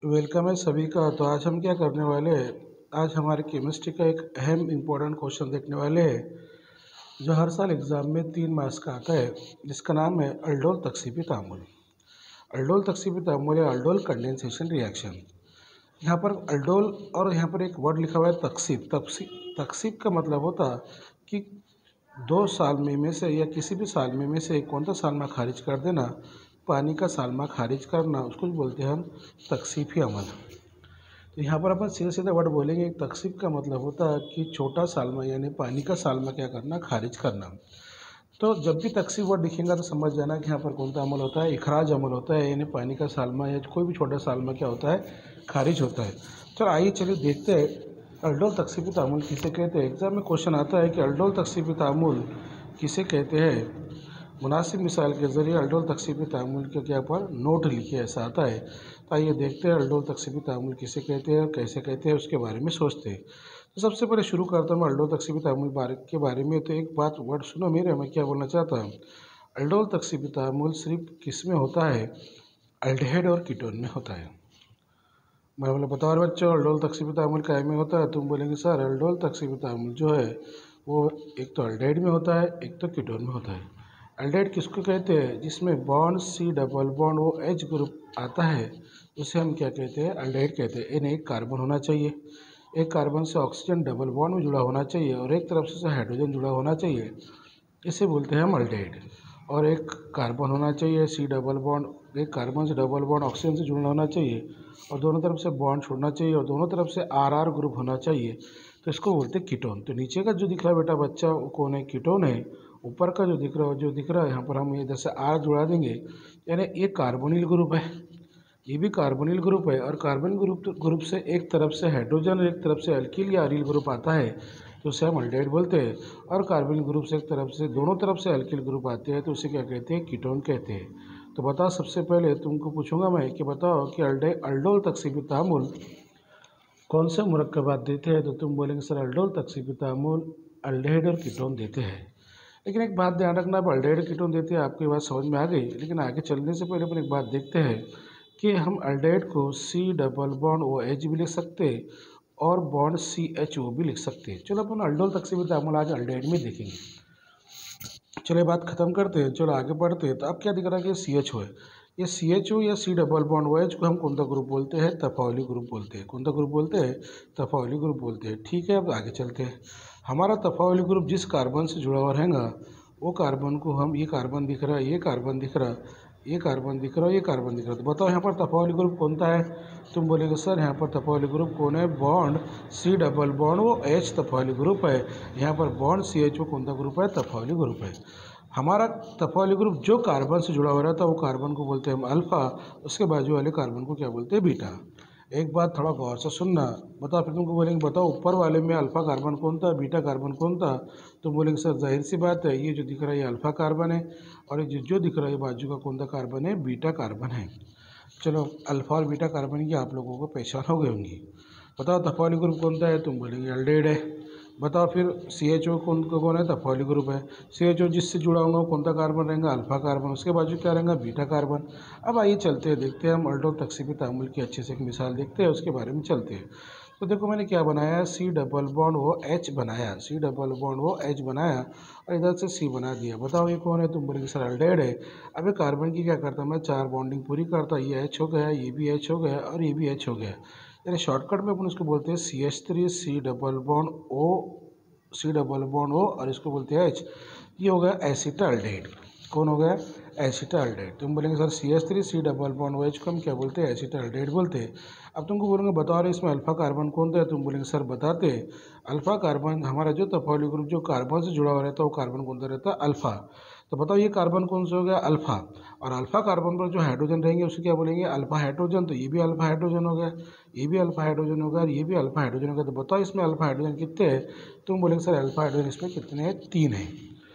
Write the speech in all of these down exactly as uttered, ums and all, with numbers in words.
Welcome है सभी का। तो आज हम क्या करने वाले हैं, आज हमारे केमिस्ट्री का एक अहम इम्पोर्टेंट क्वेश्चन देखने वाले हैं जो हर साल एग्ज़ाम में तीन मार्क्स का आता है, जिसका नाम है अल्डोल तकसीबी तामुल। अल्डोल तकसीबी तामुल या अल्डोल कंडेंसेशन रिएक्शन। यहाँ पर अल्डोल और यहाँ पर एक वर्ड लिखा हुआ है तकसीब। तकसीब तकसीब का मतलब होता कि दो सालमे में से या किसी भी सालमे में से कौन सा सालमा खारिज कर देना, पानी का सालमा खारिज करना, उसको बोलते हैं हम तकसीफी अमल। तो यहाँ पर अपन सीधे सीधे वर्ड बोलेंगे। तकसीब का मतलब होता है कि छोटा सालमा यानी पानी का सालमा क्या करना, खारिज करना। तो जब भी तकसीब वर्ड दिखेगा तो समझ जाना कि यहाँ पर कौन सा अमल होता है, इखराज अमल होता है, यानी पानी का सालमा या कोई भी छोटा सालमा क्या होता है, खारिज होता है। चलो आइए चलिए देखते हैं अल्डोल तकसीबी तामुल किसे कहते हैं। एग्जाम में क्वेश्चन आता है कि अल्डोल तकसीबी तामुल किसे कहते हैं। मुनासिब मिसाल के ज़रिए अल्डोल तकसीबी तामुल के क्या पर नोट लिखिए, ऐसा आता है। तो आइए देखते हैं अल्डोल तकसीबी तामुल किसे कहते हैं और कैसे कहते हैं, उसके बारे में सोचते हैं। तो सबसे पहले शुरू करता हूँ अल्डोल तकसीबी तामुल बारे के बारे में। तो एक बात वर्ड सुनो मेरे, मैं क्या बोलना चाहता हूँ। अल्डोल तकसीबी तामुल सिर्फ किस में होता है, अल्डिहाइड और कीटोन में होता है। मैं बोला बताओ बच्चों, अल्डोल तकसीबी तामुल काय में होता है। तुम बोलेंगे सर अल्डोल तकसीबी तामुल जो है वो एक तो अल्डिहाइड में होता है, एक तो कीटोन में होता है। अल्डिहाइड किसको कहते हैं, जिसमें bond C double bond O H group आता है, उसे हम क्या कहते हैं, अल्डिहाइड कहते हैं। इन्हें एक कार्बन होना चाहिए, एक कार्बन से ऑक्सीजन डबल बॉन्ड में जुड़ा होना चाहिए और एक तरफ से हाइड्रोजन जुड़ा होना चाहिए, इसे बोलते हैं हम अल्डिहाइड। और एक कार्बन होना चाहिए सी डबल बॉन्ड, एक कार्बन से डबल बॉन्ड ऑक्सीजन से जुड़ना होना चाहिए और दोनों तरफ से बॉन्ड छोड़ना चाहिए और दोनों तरफ से आर आर ग्रुप होना चाहिए, तो इसको बोलते हैं कीटोन। तो नीचे का जो दिख रहा है बेटा बच्चा वो कौन है, कीटोन है। ऊपर का जो दिख रहा है जो दिख रहा है यहाँ पर हम इधर से आर जुड़ा देंगे, यानी ये कार्बोनिल ग्रुप है, ये भी कार्बोनिल ग्रुप है। और कार्बन ग्रुप ग्रुप से एक तरफ से हाइड्रोजन और एक तरफ से अल्किल या अरील ग्रुप आता है, तो उसे हम अल्डिहाइड बोलते हैं। और कार्बन ग्रुप से एक तरफ से दोनों तरफ से अल्किल ग्रुप आते हैं, तो उसे क्या कहते हैं, कीटोन कहते हैं। तो बताओ, सबसे पहले तुमको पूछूंगा मैं कि बताओ कि अल्डे अल्डोल तकसीबी तामुल कौन से मुरक्कबात देते हैं। तो तुम बोलेंगे सर अल्डोल तकसीबी तामुल अल्डिहाइड और कीटोन देते हैं। लेकिन एक बात ध्यान रखना, आप अल्डिहाइड और कीटोन देते हैं, आपकी बात समझ में आ गई। लेकिन आगे चलने से पहले अपन एक बात देखते हैं कि हम अल्डिहाइड को C double bond O H भी लिख सकते हैं और बॉन्ड सी एच ओ भी लिख सकते हैं। चलो अपन अल्डोल तकसीबी तामुल आज अल्डिहाइड में देखेंगे। चलो ये बात खत्म करते हैं, चलो आगे बढ़ते हैं। तो अब क्या दिख रहा है कि सी एच ओ है, ये सी एच ओ या C double bond O H को हम कौन सा ग्रुप बोलते हैं, तफावली ग्रुप बोलते हैं। कौन सा ग्रुप बोलते हैं, तफावली ग्रुप बोलते हैं। ठीक है, अब आगे चलते हैं। हमारा तफावली ग्रुप जिस कार्बन से जुड़ा हुआ रहेगा वो कार्बन को हम, ये कार्बन दिख रहा है, ये कार्बन दिख रहा है, ये कार्बन दिख रहा है, ये कार्बन दिख रहा है। तो बताओ यहाँ पर तफावली ग्रुप कौन सा है। तुम बोलेगे सर यहाँ पर तफावली ग्रुप कौन है, bond C double bond O H तफावली ग्रुप है। यहाँ पर बॉन्ड सी एच वो कौन सा ग्रुप है, तफावली ग्रुप है। हमारा तफावली ग्रुप जो कार्बन से जुड़ा हुआ रहता है वो कार्बन को बोलते हैं हम अल्फ़ा, उसके बाजू वाले कार्बन को क्या बोलते हैं, बीटा। एक बात थोड़ा गौर से सुनना। बताओ, फिर तुमको बोलेंगे बताओ ऊपर वाले में अल्फ़ा कार्बन कौन था, बीटा कार्बन कौन था। तो बोलेंगे सर जाहिर सी बात है, ये जो दिख रहा है ये अल्फ़ा कार्बन है और ये जो दिख रहा है ये बाजू का कौन सा कार्बन है, बीटा कार्बन है। चलो अल्फ़ा और बीटा कार्बन की आप लोगों को पहचान हो गई होंगी। बताओ तफावली ग्रुप कौन सा है, तुम बोलेंगे अल्डिहाइड है। बताओ फिर सी एच ओ कौन कौन है, तफावली ग्रुप है। सी एच ओ जिससे जुड़ा होगा कौन सा कार्बन रहेगा, अल्फा कार्बन, उसके बाजू क्या रहेगा, बीटा कार्बन। अब आइए चलते हैं, देखते हैं हम अल्डोल तकसीबी तामुल की अच्छे से एक मिसाल देखते हैं, उसके बारे में चलते हैं। तो देखो मैंने क्या बनाया, C double bond O H बनाया, C double bond O H बनाया और इधर से सी बना दिया। बताओ ये कौन है, तुम बोलेंगे सर अल्डिहाइड है। अब ये कार्बन की क्या करता, मैं चार बॉन्डिंग पूरी करता, ये एच हो गया, ये भी एच हो गया और ये भी एच हो गया। यानी शॉर्टकट में अपन उसको बोलते हैं C H three C double bond O, C double bond O और इसको बोलते हैं एच। ये हो गया एसिटाल्डिहाइड। कौन हो गया, एसिटाल्डिहाइड। तुम बोलेंगे sir C H three C double bond O H को हम क्या बोलते हैं, एसिटाल्डिहाइड बोलते हैं। अब तुमको बोलेंगे बताओ रहे इसमें अल्फा कार्बन कौन था, तुम बोलेंगे सर बताते। अल्फा कार्बन हमारा जो तफावली ग्रुप जो कार्बन से जुड़ा हुआ रहता है वो कार्बन कौन सा रहता है, अल्फा। तो बताओ ये कार्बन कौन सा हो गया, अल्फा। और अल्फा कार्बन पर जो हाइड्रोजन रहेंगे उसे क्या बोलेंगे, अल्फा हाइड्रोजन। तो ये भी अल्फा हाइड्रोजन हो गया, ये भी अल्फा हाइड्रोजन होगा और ये भी अल्फा हाइड्रोजन होगा। तो बताओ इसमें अल्फा हाइड्रोजन कितने हैं, तुम बोलेंगे सर अल्फा हाइड्रोजन इसमें कितने हैं, तीन है।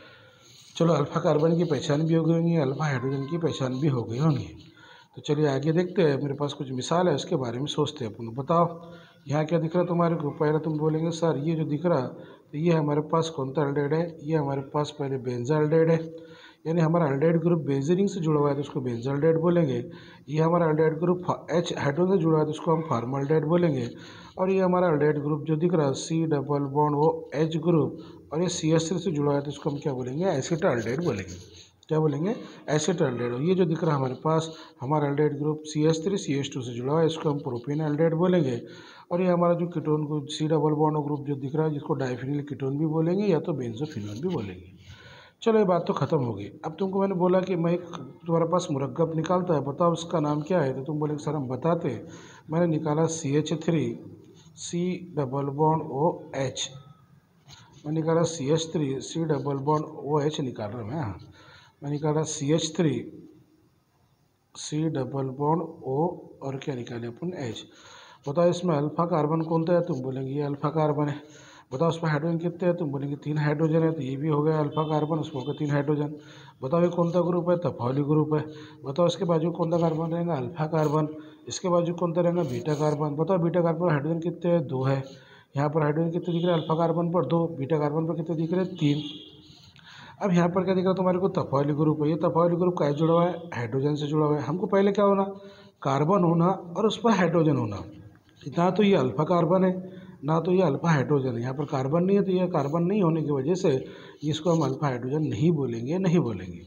चलो अल्फा कार्बन की पहचान भी हो गई होंगी, अल्फा हाइड्रोजन की पहचान भी हो गई होंगी। तो चलिए आगे देखते हैं, मेरे पास कुछ मिसाल है उसके बारे में सोचते हैं अपन। बताओ यहाँ क्या दिख रहा है तुम्हारे को, पहले तुम बोलेंगे सर ये जो दिख रहा तो ये हमारे पास कौन सा अल्डिहाइड है, ये हमारे पास पहले बेंजा अल्डिहाइड है। यानी हमारा अल्डेहाइड ग्रुप बेंजीन रिंग से जुड़ा हुआ है तो उसको बेंजोल्डेहाइड बोलेंगे। ये हमारा अल्डेहाइड ग्रुप एच हाइड्रोजन से जुड़ा है तो उसको हम फॉर्मल्डेहाइड बोलेंगे। और ये हमारा अल्डेहाइड ग्रुप जो दिख रहा है C double bond O H group और ये सी एच थ्री से जुड़ा है तो इसको हम क्या बोलेंगे, एसिटाल्डेहाइड बोलेंगे। क्या बोलेंगे, एसिटाल्डेहाइड। ये जो दिख रहा है हमारे पास हमारा aldehyde group C H three C H two से जुड़ा है, इसको हम प्रोपेनॉल्डेहाइड बोलेंगे। और ये हमारा जो कीटोन को सी डबल बॉन्ड ग्रुप जो दिख रहा है जिसको डाइफिनिल कीटोन भी बोलेंगे या तो बेंजोफिनोन भी बोलेंगे। चलो ये बात तो खत्म हो गई। अब तुमको मैंने बोला कि मैं एक तुम्हारे पास मुरक्कब निकालता है, बताओ उसका नाम क्या है, तो तुम बोले सर हम बताते। मैंने निकाला C H three C double bond O H, मैं निकाला C H three C double bond O H निकाल रहा हूँ मैं। हाँ, मैं निकाला C H three C double bond O और क्या निकाले अपन एच। बताओ इसमें अल्फा कार्बन कौन सा है, तुम बोलेंगे ये अल्फा कार्बन है। बताओ उसमें हाइड्रोजन कितने हैं, तुम बोलेंगे तीन हाइड्रोजन है, तो ये भी हो गया अल्फा कार्बन, उसमें हो गया तीन हाइड्रोजन। बताओ ये कौन सा ग्रुप है, तफावली ग्रुप है। बताओ इसके बाजू कौन सा कार्बन रहेगा, अल्फा कार्बन। इसके बाजू कौन सा रहेगा, बीटा कार्बन। बताओ बीटा कार्बन हाइड्रोजन कितने हैं, दो है। यहाँ पर हाइड्रोजन कितने दिख रहे हैं, अल्फा कार्बन पर दो, बीटा कार्बन पर कितने दिख रहे हैं, तीन। अब यहाँ पर क्या दिख रहा है तुम्हारे को, तफावली ग्रुप है। ये तफावली ग्रुप का जुड़ा हुआ है, हाइड्रोजन से जुड़ा हुआ है। हमको पहले क्या होना, कार्बन होना और उस पर हाइड्रोजन होना। ना तो ये अल्फा कार्बन है ना तो ये अल्फा हाइड्रोजन है, यहाँ पर कार्बन नहीं है, तो ये कार्बन नहीं होने की वजह से इसको हम अल्फा हाइड्रोजन नहीं बोलेंगे नहीं बोलेंगे।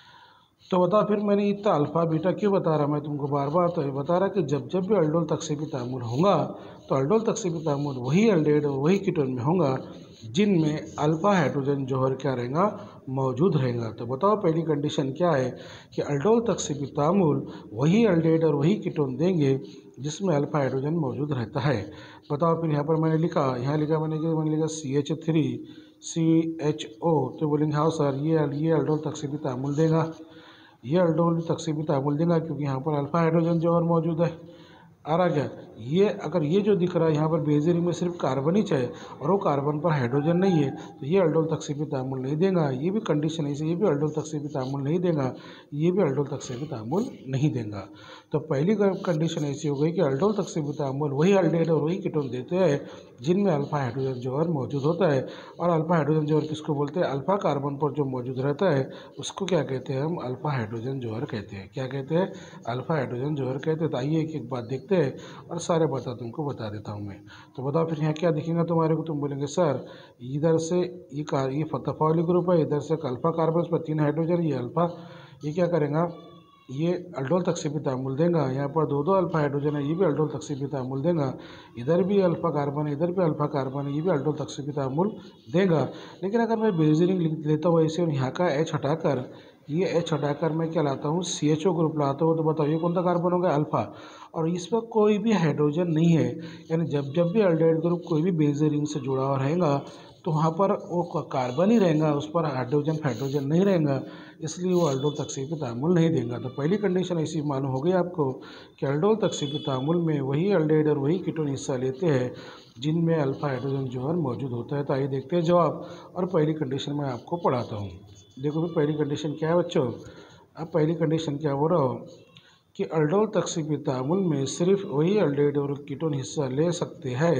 तो बता फिर मैंने इतना अल्फा बीटा क्यों बता रहा मैं तुमको बार बार, तो ये बता रहा कि जब जब भी अल्डोल तकसीबी तामुल होगा तो अल्डोल तकसीबी तामुल वही अल्डेहाइड और वही कीटोन में होगा जिनमें अल्फा हाइड्रोजन जौहर क्या रहेगा, मौजूद रहेगा। तो बताओ पहली कंडीशन क्या है कि अल्डोल तकसीबी तामुल वही अल्डेहाइड और वही कीटोन देंगे जिसमें अल्फा हाइड्रोजन मौजूद रहता है। बताओ फिर यहाँ पर मैंने लिखा, यहाँ लिखा मैंने कि मैंने लिखा C H three C H O, तो बोलेंगे हाँ सर ये ये अल्डोल तकसीबी तामुल देगा, ये अल्डोल तकसीबी तामुल देगा क्योंकि यहाँ पर अल्फा हाइड्रोजन जौहर मौजूद है। आ रहा क्या, ये अगर ये जो दिख रहा है यहाँ पर बेंजीन रिंग में सिर्फ कार्बन ही है और वो कार्बन पर हाइड्रोजन नहीं है तो ये अल्डोल तकसीबी तामुल नहीं देगा। ये भी कंडीशन ऐसी, ये भी अल्डोल तकसीबी तामुल नहीं देगा, ये भी अल्डोल तकसीबी तामुल नहीं देगा। तो पहली कंडीशन ऐसी हो गई कि अल्डोल तकसीबी तामुल वही अल्डेहाइड और वही कीटोन देते हैं जिनमें अल्फा हाइड्रोजन जौहर मौजूद होता है। और अल्फा हाइड्रोजन जौहर किसको बोलते हैं, अल्फा कार्बन पर जो मौजूद रहता है उसको क्या कहते हैं, हम अल्फा हाइड्रोजन जौहर कहते हैं। क्या कहते हैं, अल्फा हाइड्रोजन जौहर कहते हैं। तो आइए एक एक बात देखते हैं और सारे बता तुमको बता देता हूँ मैं। तो बताओ फिर यहाँ क्या दिखेगा तुम्हारे को, तुम बोलेंगे सर इधर से ये कार ये तफावली ग्रुप है, इधर से अल्फा कार्बन पर तीन हाइड्रोजन, ये अल्फा, ये क्या करेगा, ये अल्डोल तकसीबी तामुल देगा। यहाँ पर दो दो अल्फा हाइड्रोजन है, ये भी अल्डोल तकसीबी तामुल देगा। इधर भी अल्फा कार्बन है, इधर भी अल्फा कार्बन है, ये भी अल्डोल तकसीबी तामुल देगा। लेकिन अगर मैं बेंजीन रिंग लेता हूँ ऐसे और यहाँ का एच हटाकर ये एच हटाकर मैं क्या लाता हूँ, सी एच ओ ग्रुप लाता हूँ, तो बताओ ये कौन सा कार्बन होगा, अल्फा, और इस पर कोई भी हाइड्रोजन नहीं है। यानी जब जब भी अल्डेहाइड ग्रुप कोई भी बेंजीन रिंग से जुड़ा हुआ रहेगा तो वहाँ पर वो कार्बन ही रहेगा, उस पर हाइड्रोजन हाइड्रोजन नहीं रहेगा, इसलिए वो अल्डोल तकसीबी तामुल नहीं देगा। तो पहली कंडीशन ऐसी मालूम हो गई आपको कि अल्डोल तकसीबी तामुल में वही अल्डेहाइड और वही कीटोन हिस्सा लेते हैं जिनमें अल्फा हाइड्रोजन जौहर मौजूद होता है। तो आइए देखते हैं जवाब, और पहली कंडीशन मैं आपको पढ़ाता हूँ। देखो भाई पहली कंडीशन क्या है बच्चों, अब पहली कंडीशन क्या हो रहा हो कि अल्डोल तकसीबी तामुल में सिर्फ वही अल्डेहाइड और कीटोन हिस्सा ले सकते हैं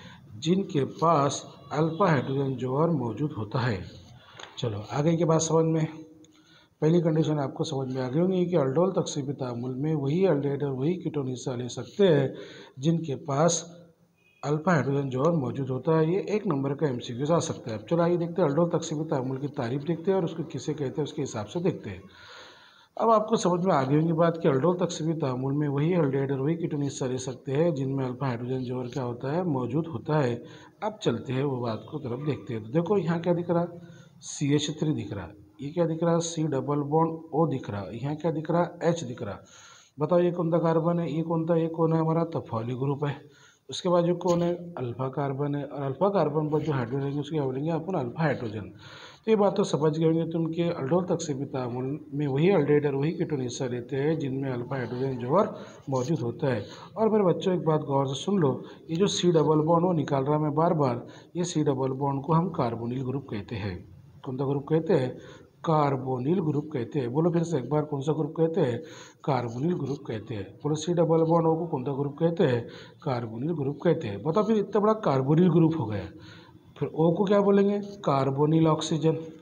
जिनके पास अल्फा हाइड्रोजन जौहर मौजूद होता है। चलो आगे की बात समझ में, पहली कंडीशन आपको समझ में आ गई होगी कि अल्डोल तकसीबी तामुल में वही अल्डेहाइड और वही कीटोन हिस्सा ले सकते हैं जिनके पास अल्फा हाइड्रोजन जौहर मौजूद होता है। ये एक नंबर का एमसीक्यू आ सकता है। अब चलो आइए देखते हैं अल्डोल तकसीबी तामुल की तारीफ देखते हैं और उसको किसे कहते हैं उसके हिसाब से देखते हैं। अब आपको समझ में आ गई होगी बात कि अल्डोल तकसीबी तामुल में वही अल्डेहाइड और वही कीटोन हिस्सा ले सकते हैं जिनमें अल्फा हाइड्रोजन जौहर क्या होता है, मौजूद होता है। अब चलते हैं वो बात को तरफ देखते हैं। तो देखो यहाँ क्या दिख रहा है, सी एच थ्री दिख रहा है, ये क्या दिख रहा है, सी डबल बॉन्ड ओ दिख रहा है, यहाँ क्या दिख रहा है, एच दिख रहा है। बताओ ये कौन सा कार्बन है, ये कौन सा, ये कौन है, हमारा तफावली ग्रुप है। उसके बाद जो कौन है, अल्फा कार्बन है, और अल्फा कार्बन पर जो हाइड्रोजन है उसको क्या बोलेंगे अपन, अल्फा हाइड्रोजन। तो ये बात तो समझ गए होंगे तुम कि अल्डोल तकसीबी तामुल में वही अल्डेहाइड और वही कीटोन हिस्सा लेते हैं जिनमें अल्फा हाइड्रोजन जौहर मौजूद होता है। और मेरे बच्चों एक बात गौर से सुन लो, ये जो सी डबल बॉन्ड वो निकाल रहा मैं बार बार, ये सी डबल बॉन्ड को हम कार्बोनिल ग्रुप कहते हैं। कौन सा ग्रुप कहते हैं, कार्बोनिल ग्रुप कहते हैं। बोलो फिर से एक बार, कौन सा ग्रुप कहते हैं, कार्बोनिल ग्रुप कहते हैं। बोलो सी डबल बॉन्ड ओ को कौन सा ग्रुप कहते हैं, कार्बोनिल ग्रुप कहते हैं। बताओ फिर इतना बड़ा कार्बोनिल ग्रुप हो गया, फिर ओ को क्या बोलेंगे, कार्बोनिल ऑक्सीजन।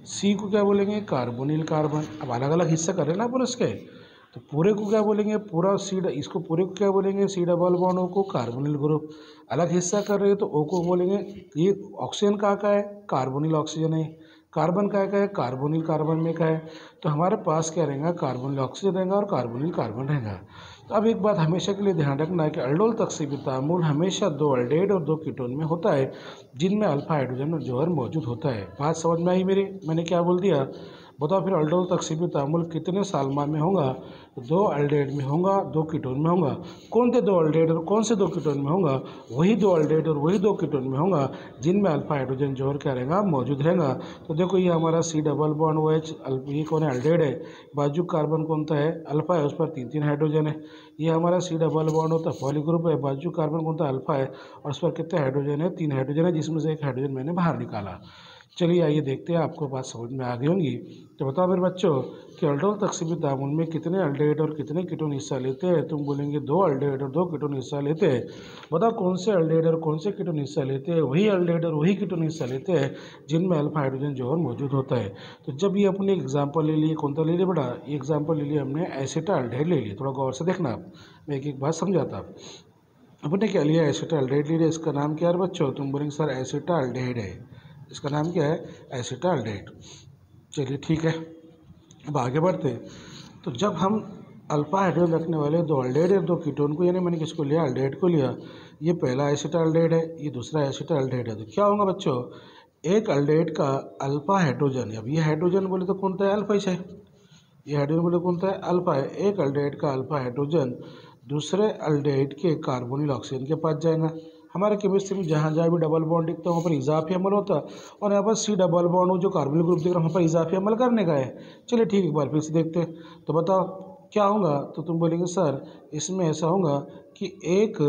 सी को क्या बोलेंगे, कार्बोनिल कार्बन। अब अलग अलग हिस्सा कर रहे हैं ना अपन उसके, तो पूरे को क्या बोलेंगे, पूरा सी, इसको पूरे को क्या बोलेंगे, सी डबल बॉन्ड ओ को कार्बोनिल ग्रुप। अलग हिस्सा कर रहे हैं तो ओ को बोलेंगे, ये ऑक्सीजन कहाँ का है, कार्बोनिल ऑक्सीजन है। कार्बन का है, कार्बोनिल कार्बन में का है। तो हमारे पास क्या रहेगा, कार्बोनिल ऑक्सीजन रहेगा और कार्बोनिल कार्बन रहेगा। तो अब एक बात हमेशा के लिए ध्यान रखना है कि अल्डोल तकसीबी तामुल हमेशा दो अल्डेड और दो कीटोन में होता है, जिनमें अल्फा हाइड्रोजन और जौहर मौजूद होता है। बात समझ में आई मेरी, मैंने क्या बोल दिया, बताओ फिर अल्डोल तकसीबी तामुल कितने सालमा में होगा, दो अल्डेड में होगा, दो कीटोन में होगा। कौन से दो अल्डेड और कौन से दो कीटोन में होगा, वही दो अल्डेड और वही दो कीटोन में होगा जिनमें अल्फा हाइड्रोजन जौहर क्या रहेगा, मौजूद रहेगा। तो देखो ये हमारा C double bond O H, ये कौन है, अल्डेड है। बाजू कार्बन कौन सा है, अल्फा है, उस पर तीन तीन हाइड्रोजन है। ये हमारा सी डबल बॉन्ड होता है पॉली ग्रुप है, बाजू कार्बन कौन सा, अल्फा है, और उस पर कितने हाइड्रोजन है, तीन हाइड्रोजन है, जिसमें से एक हाइड्रोजन मैंने बाहर निकाला। चलिए आइए देखते हैं, आपको बात समझ में आ गई होंगी। तो बताओ मेरे बच्चों कि अल्डोल तकसीबी तामुल में कितने अल्डेड और कितने कीटोन हिस्सा लेते हैं। तुम बोलेंगे दो अल्डेड और दो कीटोन हिस्सा लेते हैं। बताओ कौन से अल्डेड और कौन से कीटोन हिस्सा लेते हैं, वही अल्डेड और वही कीटोन हिस्सा लेते हैं जिनमें अल्फा हाइड्रोजन जौहर मौजूद होता है। तो जब ये अपने एग्जाम्पल ले लिए, कौन सा ले लिया बेटा, ये एग्जाम्पल ले लिया हमने एसिटाल्डेहाइड ले लिया। थोड़ा गौर से देखना, आप मैं एक एक बात समझाता। अपने क्या लिया, एसिटाल्डेहाइड ले लिया। इसका नाम क्या है बच्चों, तुम बोलेंगे सर एसिटाल्डेहाइड है, इसका नाम क्या है, एसिटाल्डेहाइड। चलिए ठीक है, अब आगे बढ़ते हैं। तो जब हम अल्फा हाइड्रोजन रखने वाले दो अल्डेहाइड और दो कीटोन को, यानी मैंने किसको लिया, अल्डेहाइड को लिया। ये पहला एसिटाल्डेहाइड है, ये दूसरा एसिटाल्डेहाइड है। तो क्या होगा बच्चों, एक अल्डेहाइड का अल्फा हाइड्रोजन, अब ये हाइड्रोजन बोले तो कौन सा है, अल्फा ही है। ये हाइड्रोजन बोले कौन सा है, अल्फा है। एक अल्डेहाइड का अल्फा हाइड्रोजन दूसरे अल्डेहाइड के कार्बोनिल ऑक्सीजन के पास जाएगा। हमारे केमिस्ट्री में जहाँ जहाँ भी डबल बॉन्ड दिखता है वहाँ पर इजाफी अमल होता है, और यहाँ पर सी डबल बॉन्ड जो कार्बोनिल ग्रुप दिख रहा है वहाँ पर इजाफी अमल करने का है। चलिए ठीक है, एक बार फिर से देखते हैं। तो बताओ क्या होगा, तो तुम बोलेंगे सर इसमें ऐसा होगा कि एक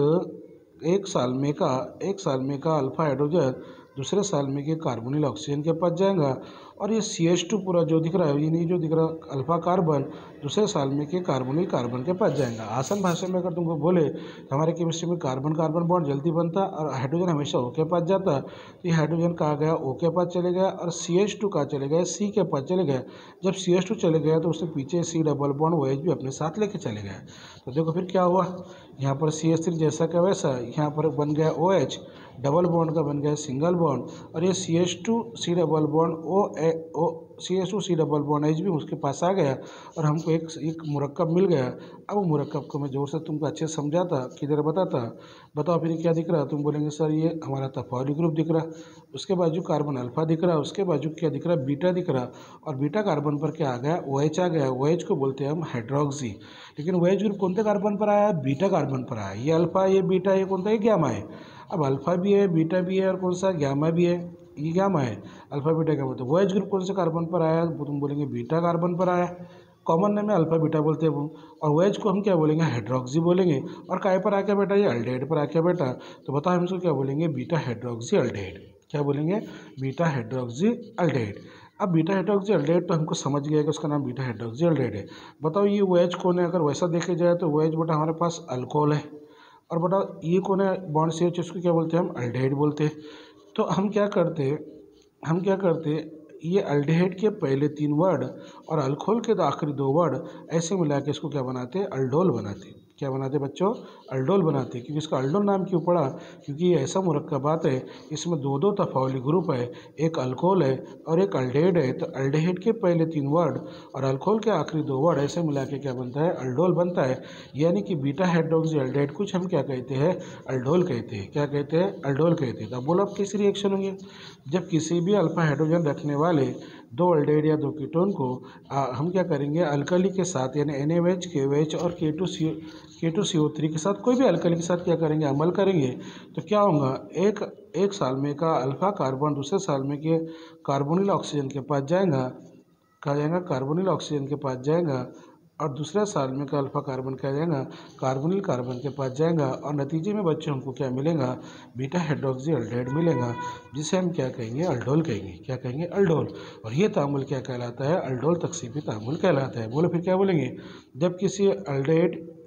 एक साल में का एक साल में का अल्फा हाइड्रोजन दूसरे साल में के कार्बोनिल ऑक्सीजन के पास जाएगा, और ये सी एच टू पूरा जो दिख रहा है, ये नहीं जो दिख रहा अल्फा कार्बन दूसरे साल में के कार्बोनिल कार्बन के पास जाएगा। आसान भाषा में अगर तुमको बोले तो हमारे केमिस्ट्री में कार्बन कार्बन बॉन्ड जल्दी बनता और हाइड्रोजन हमेशा ओ के पास जाता। तो ये हाइड्रोजन कहाँ गया, ओ के पास चले गया, और सी एच टू कहाँ चले गया, सी के पास चले गया। जब सी एच टू चले गया तो उसके पीछे C double bond O H भी अपने साथ लेके चले गए। तो देखो फिर क्या हुआ, यहाँ पर सी एच थ्री जैसा का वैसा, यहाँ पर बन गया ओ एच, डबल बॉन्ड का बन गया सिंगल बॉन्ड, और ये C H two C double bond O A O C H two C double bond H भी उसके पास आ गया, और हमको एक एक मुरक्कब मिल गया। अब वो मुरक्कब को मैं जोर से तुमको अच्छे से समझाता, किधर बताता। बताओ फिर क्या दिख रहा, तुम बोलेंगे सर ये हमारा तफावली ग्रुप दिख रहा, उसके बाजू कार्बन अल्फा दिख रहा, उसके बाजू क्या दिख रहा, बीटा दिख रहा, और बीटा कार्बन पर क्या आ गया, ओ एच आ गया। ओ एच को बोलते हैं हम हाइड्रोक्सी। लेकिन ओ एच ग्रुप कौन से कार्बन पर आया, बीटा कार्बन पर आया। ये अल्फा, ये बीटा, ये कौन सा, ये गामा है। अब अल्फा भी है, बीटा भी है, और कौन सा, गामा भी है। ये गामा है, अल्फा बीटा गामा। तो वो एच ग्रुप कौन से कार्बन पर आया, तुम बोलेंगे बीटा कार्बन पर आया। कॉमन नेम है अल्फा बीटा बोलते हैं वो, और वो एच को हम क्या बोलेंगे, हाइड्रोक्सी बोलेंगे। और काय पर आके बेटा, ये अल्डेहाइड पर आके बेटा। तो बताओ हम इसको क्या बोलेंगे, बीटा हाइड्रोक्सी अल्डेहाइड। क्या बोलेंगे, बीटा हाइड्रोक्सी अल्डेहाइड। अब बीटा हाइड्रोक्सी अल्डेहाइड तो हमको समझ गया कि उसका नाम बीटा हाइड्रोक्सी अल्डेहाइड है। बताओ ये वो एच कौन है, अगर वैसा देखे जाए तो वो एच बेटा हमारे पास अल्कोहल है। और बेटा ये कौन है, बॉन्ड सी एच, उसको क्या बोलते हैं हम, अल्डेहाइड बोलते हैं। तो हम क्या करते हम क्या करते ये अल्डेहाइड के पहले तीन वर्ड और अल्कोहल के आखिरी दो वर्ड ऐसे मिला के इसको क्या बनाते, अल्डोल बनाते। क्या बनाते बच्चों, अल्डोल बनाते। क्योंकि इसका अल्डोल नाम क्यों पड़ा, क्योंकि ये ऐसा मुरक्कबात है, इसमें दो दो तफावली ग्रुप है, एक अल्कोहल है और एक अल्डेहाइड है। तो अल्डेहाइड के पहले तीन वर्ड और अल्कोहल के आखिरी दो वर्ड ऐसे मिला के क्या बनता है, अल्डोल बनता है। यानी कि बीटा हाइड्रोक्सी अल्डेहाइड कुछ हम क्या कहते हैं, अल्डोल कहते हैं। क्या कहते हैं, अल्डोल कहते हैं। तो अब बोलो अब कैसे रिएक्शन होंगे, जब किसी भी अल्फा हाइड्रोजन रखने वाले दो अल्डेहाइड या दो कीटोन को आ, हम क्या करेंगे, अल्कली के साथ यानी एन ए एच, के ओ एच और के टू सी के टू सी ओ थ्री के साथ, कोई भी अल्कली के साथ क्या करेंगे, अमल करेंगे। तो क्या होगा, एक एक साल में का अल्फा कार्बन दूसरे साल में के कार्बोनिल ऑक्सीजन के पास जाएगा, कहा जाएगा कार्बोनिल ऑक्सीजन के पास जाएगा, और दूसरे साल में का अल्फा कार्बन क्या जाएगा, कार्बोनिल कार्बन के पास जाएगा, और नतीजे में बच्चों हमको क्या मिलेगा, बीटा हाइड्रोक्सी अल्डेहाइड मिलेगा, जिसे हम क्या कहेंगे, अल्डोल कहेंगे। क्या कहेंगे, अल्डोल। और ये तामुल क्या कहलाता है, अल्डोल तकसीबी तामुल कहलाता है। बोलो फिर क्या बोलेंगे, जब किसी अल्डेहाइड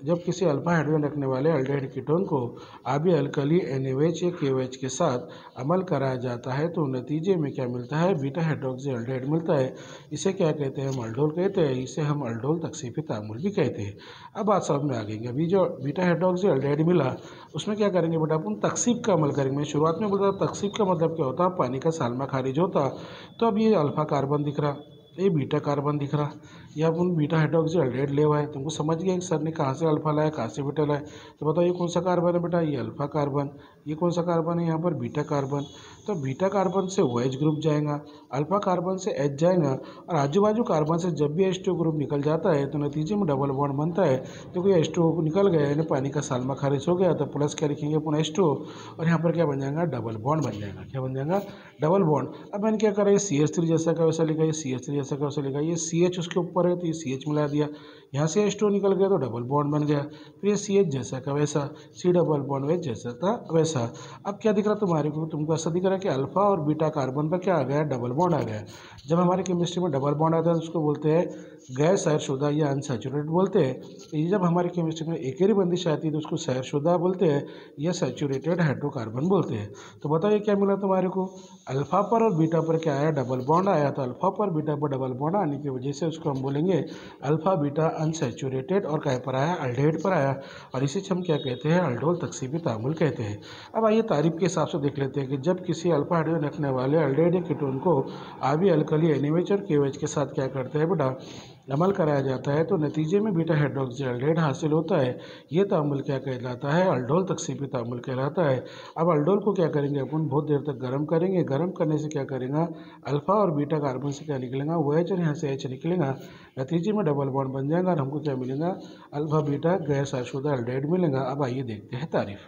जब किसी अल्फा हाइड्रोजन रखने वाले एल्डिहाइड कीटोन को आबी अल्कली एनएच या केओएच के साथ अमल कराया जाता है तो नतीजे में क्या मिलता है, बीटा हाइड्रोक्सी एल्डिहाइड मिलता है। इसे क्या कहते हैं, हम अल्डोल कहते हैं। इसे हम अल्डोल तकसीफी तामुल भी कहते हैं। अब बात समझ में आ गई। अभी जो बीटा हाइड्रोक्सी एल्डिहाइड मिला उसमें क्या करेंगे बेटा, अपन तकसीब का अमल करेंगे। शुरुआत में बोलता था तकसीब का मतलब क्या होता है, पानी का सालमा खारिज होता। तो अब ये अल्फा कार्बन दिख रहा, ये बीटा कार्बन दिख रहा, या अपन बीटा हाइड्रोक्सी एल्डिहाइड ले हुआ है। तुमको समझ गया कि सर ने कहाँ से अल्फा लाया, कहाँ से बीटा लाया। तो बताओ ये कौन सा कार्बन है बेटा, ये अल्फा कार्बन। ये कौन सा कार्बन है यहाँ पर, बीटा कार्बन। तो बीटा कार्बन से ओ एच ग्रुप जाएगा, अल्फा कार्बन से एच जाएगा, और आजू बाजू कार्बन से जब भी एच टू ग्रुप निकल जाता है तो नतीजे में डबल बॉन्ड बनता है। तो कोई एच टू निकल गया यानी पानी का सालमा खारिज हो गया तो प्लस क्या लिखेंगे अपन एच टू, और यहाँ पर क्या बन जाएगा, डबल बॉन्ड बन जाएगा। क्या बन जाएगा, डबल बॉन्ड। अब मैंने क्या करा, ये सी एच थ्री जैसा का वैसा लिखा, ये सी एच थ्री जैसा का वैसा लिखा, ये सी एच उसके ऊपर है तो ये सी एच मिला दिया, यहाँ से एच टू निकल गया तो डबल बॉन्ड बन गया। फिर ये सी एच जैसा का वैसा, सी डबल बॉन्ड वेज जैसा था वैसा। अब क्या दिख रहा तुम्हारे को, तुमको ऐसा दिख रहा है कि अल्फा और बीटा कार्बन पर क्या आ गया, डबल बॉन्ड आ गया। जब हमारी केमिस्ट्री में डबल बॉन्ड आता है तो उसको बोलते हैं गैस सैरशुदा या अनसैचुरेटेड बोलते हैं। ये जब हमारी केमिस्ट्री में एकेरी बंदिश आती है तो उसको सैरशुदा बोलते हैं या सैचुरेटेड हाइड्रोकार्बन बोलते हैं। तो बताइए क्या मिला तुम्हारे को, अल्फा पर और बीटा पर क्या आया, डबल बॉन्ड आया। तो अल्फा पर बीटा पर डबल बॉन्ड आने की वजह से उसको हम बोलेंगे अल्फा बीटा अनसैचुरेटेड, और क्या पर आया, एल्डिहाइड पर आया, और इसे हम क्या कहते हैं, अल्डोल तकसीबी तामुल कहते हैं। अब आइए तारीफ के हिसाब से देख लेते हैं कि जब किसी अल्फा हाइड्रोजन रखने वाले एल्डिहाइड कीटोन को आबी अल्कली एनएच और केओएच के साथ क्या करते हैं बेटा, अमल कराया जाता है तो नतीजे में बीटा हाइड्रोक्सी एल्डिहाइड हासिल होता है। ये तामुल क्या कहलाता है, अल्डोल तकसीबी तामुल कहलाता है। अब अल्डोल को क्या करेंगे अपन, बहुत देर तक गर्म करेंगे। गर्म करने से क्या करेगा, अल्फा और बीटा कार्बन से क्या निकलेगा, वो एच, और यहाँ से एच निकलेगा। नतीजे में डबल बॉन्ड बन जाएगा और हमको क्या मिलेगा, अल्फा बीटा गैर शादीशुदा एल्डिहाइड मिलेगा। अब आइए देखते हैं तारीफ।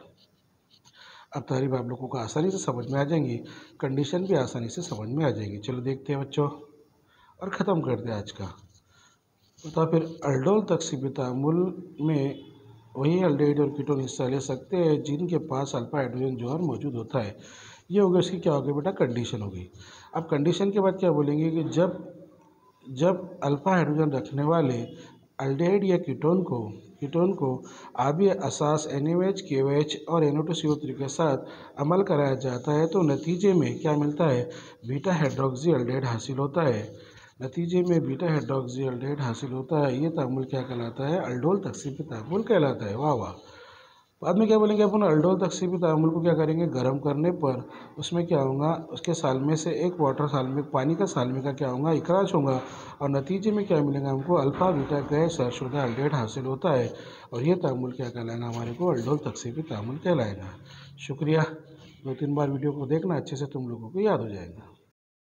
अब तारीफ आप लोगों को आसानी से समझ में आ जाएंगी, कंडीशन भी आसानी से समझ में आ जाएंगी। चलो देखते हैं बच्चों, और ख़त्म करते हैं आज का। तो फिर अल्डोल तकसीबी तामुल में वही एल्डिहाइड और कीटोन हिस्सा ले सकते हैं जिनके पास अल्फा हाइड्रोजन जौहर मौजूद होता है। ये हो गया, इसकी क्या होगी बेटा, कंडीशन होगी। अब कंडीशन के बाद क्या बोलेंगे कि जब जब अल्फा हाइड्रोजन रखने वाले एल्डिहाइड या कीटोन को कीटोन को आबी असास एनएच, केओएच और N O two C O three के साथ अमल कराया जाता है तो नतीजे में क्या मिलता है, बीटा हाइड्रोक्सी एल्डिहाइड हासिल होता है। नतीजे में बीटा हाइड्रोक्सी एल्डिहाइड हासिल होता है। ये तामुल क्या कहलाता है, अल्डोल तकसीबी तामुल कहलाता है। वाह वाह। बाद में क्या बोलेंगे अपन, अल्डोल तकसीबी तामुल को क्या करेंगे, गर्म करने पर उसमें क्या होगा, उसके सालमे से एक वाटर सालमे पानी का सालमे का क्या होगा, इखराज होगा, और नतीजे में क्या मिलेगा हमको, अल्फा बीटा गैस सैरशुदा एल्डिहाइड हासिल होता है। और ये तामुल क्या कहलाएगा हमारे को, अल्डोल तकसीबी तामुल कहलाएगा। शुक्रिया। दो तीन बार वीडियो को देखना, अच्छे से तुम लोगों को याद हो जाएगा।